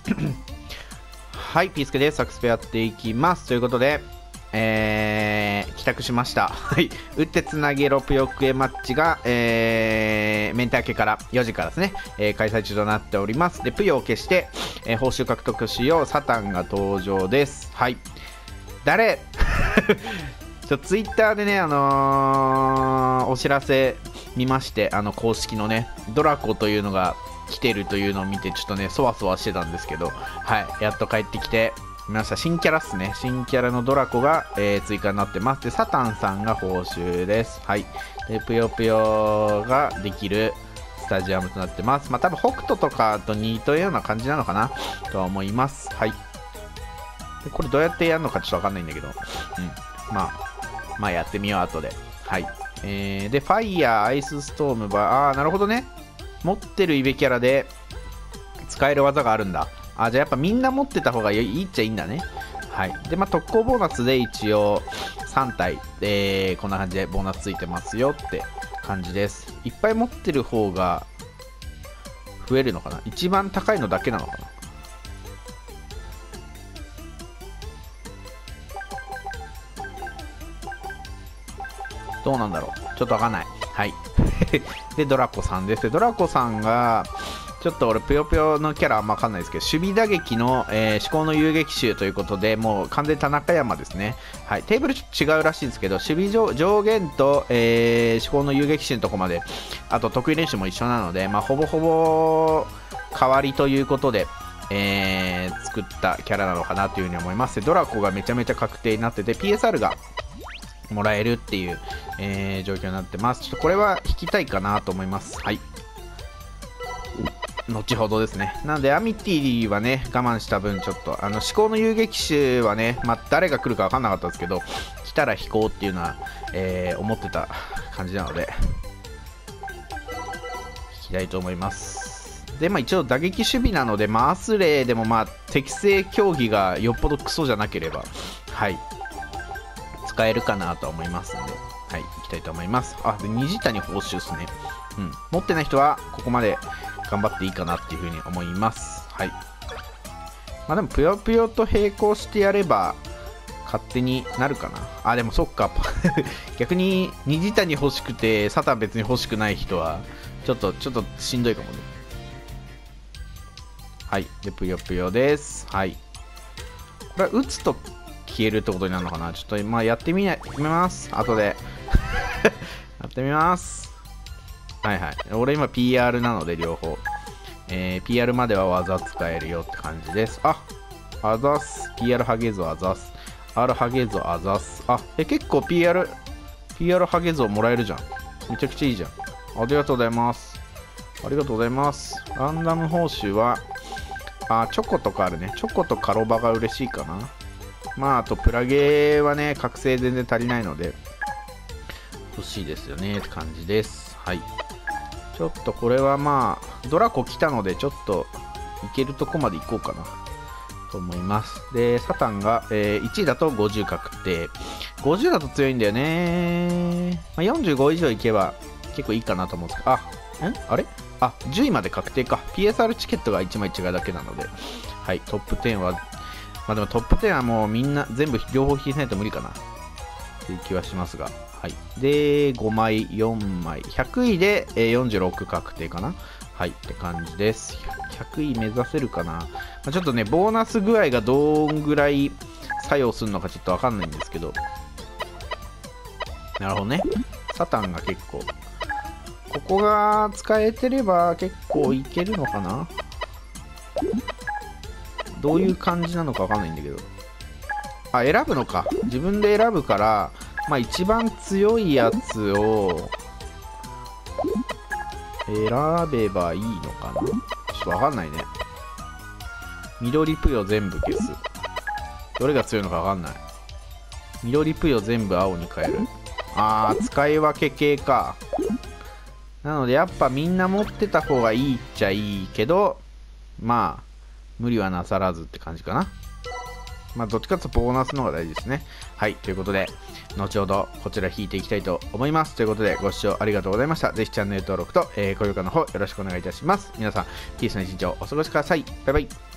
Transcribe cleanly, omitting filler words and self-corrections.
はい、ピースケです。サクスペやっていきます。ということで、帰宅しました。はい、打ってつなげろぷよくえマッチが、メンタ明けから4時からですね、開催中となっております。で、ぷよを消して、報酬獲得しよう。サタンが登場です。はい。誰ツイッターでね、お知らせ見まして、公式のね、ドラコというのが来てるというのを見て、ちょっとね、そわそわしてたんですけど、はい、やっと帰ってきてみました。新キャラっすね。新キャラのドラコが、追加になってます。で、サタンさんが報酬です。はい。で、ぷよぷよができるスタジアムとなってます。まあ、多分北斗とかと似たような感じなのかなとは思います。はい。で、これどうやってやるのかちょっとわかんないんだけど、まあやってみよう、後で。はい。で、ファイヤー、アイスストーム、なるほどね。持ってるイベキャラで使える技があるんだ。じゃあやっぱみんな持ってた方がいいっちゃいいんだね。はい。で、特攻ボーナスで一応3体、こんな感じでボーナスついてますよって感じです。いっぱい持ってる方が増えるのかな。一番高いのだけなのかな。どうなんだろう、ちょっとわかんない。はいで、ドラコさんです。ドラコさんがちょっと俺ぷよぷよのキャラあんまわかんないですけど、守備打撃の、至高の遊撃手ということで、もう完全に田中山ですね。はい、テーブルちょっと違うらしいんですけど、守備上限と、至高の遊撃手のとこまで、あと得意練習も一緒なので、ほぼほぼ代わりということで、作ったキャラなのかなというふうに思います。ドラコがめちゃめちゃ確定になってて、 PSR がもらえるっていう、状況になってます。ちょっとこれは引きたいかなと思います。はい、後ほどですね。なのでアミティはね、我慢した分ちょっと至高の遊撃手はね、誰が来るか分かんなかったんですけど、来たら引こうっていうのは、思ってた感じなので引きたいと思います。で、一応打撃守備なので、アスレイでも適正競技がよっぽどクソじゃなければ、はい、使えるかなと思いますので、はい、行きたいと思います。で、虹谷報酬ですね。持ってない人はここまで頑張っていいかなっていうふうに思います。はい。でもぷよぷよと並行してやれば勝手になるかな。でもそっか逆に虹谷欲しくてサタン別に欲しくない人はちょっとしんどいかもね。はい。で、ぷよぷよです。はい。これは打つと消えるってことになるのかな。ちょっと今やってみます。後でやってみます。はいはい。俺今 PR なので両方。PR までは技使えるよって感じです。あざす。PR ハゲゾあざす。R ハゲゾあざす。結構 PR ハゲゾもらえるじゃん。めちゃくちゃいいじゃん。ありがとうございます。ありがとうございます。ランダム報酬は、チョコとかあるね。チョコとカロバが嬉しいかな。あとプラゲーはね、覚醒全然足りないので欲しいですよねって感じです。はい。ちょっとこれはドラコ来たので、ちょっといけるとこまで行こうかなと思います。で、サタンが、1位だと50確定。50だと強いんだよね。45以上いけば結構いいかなと思うんですけど、あれ10位まで確定か。PSR チケットが1枚違うだけなので、はい、トップ10は、でもトップ10はもうみんな全部両方引いないと無理かなっていう気はしますが、はい。で、5枚、4枚、100位で46確定かな。はい、って感じです。100位目指せるかな。ちょっとね、ボーナス具合がどんぐらい作用するのかちょっとわかんないんですけど。なるほどね。サタンが結構。ここが使えてれば結構いけるのかな。どういう感じなのかわかんないんだけど。選ぶのか。自分で選ぶから、一番強いやつを選べばいいのかな。ちょっとわかんないね。緑ぷよ全部消す。どれが強いのかわかんない。緑ぷよ全部青に変える。使い分け系か。なのでやっぱみんな持ってた方がいいっちゃいいけど、無理はなさらずって感じかな。どっちかというとボーナスの方が大事ですね。はい、ということで、後ほどこちら引いていきたいと思います。ということで、ご視聴ありがとうございました。ぜひチャンネル登録と、高評価の方よろしくお願いいたします。皆さん、ピースな一日をお過ごしください。バイバイ。